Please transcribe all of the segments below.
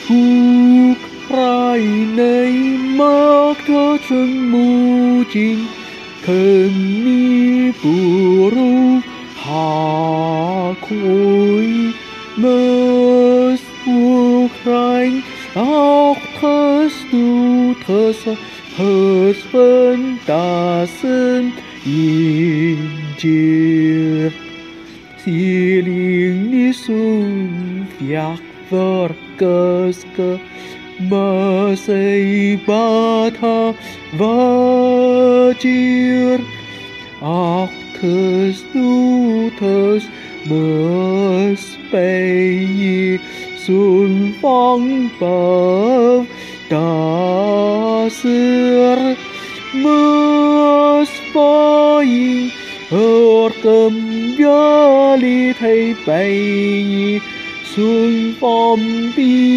thuộc rải này mắc thơ chân mù chinh khẩn mi bù ru hạ khôi mơ thuộc rải óc thơ stu thơ sa hơ phân ta sơn yên chia thì liền đi xuống việc vợ cơ cơ mà xây ba tha và chia óc thơ stu thơ mơ spei xuân phong bờ ta sửa mơ spoi ở cầm gió li thay bay xuân phong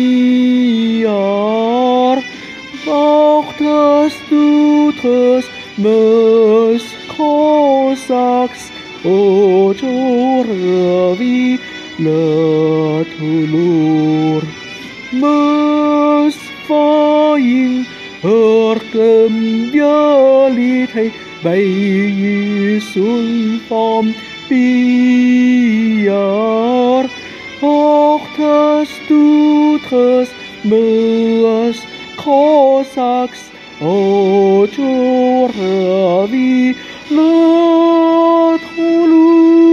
biar bóc thơ stu thơ mơ khó sắc ô chỗ rửa vi lờ thu lùr mơ phai ở cầm gió li thay bay xuân phong biar och thơ stu thơ mơ khó sắc ô chỗ rửa vi lờ thu lùr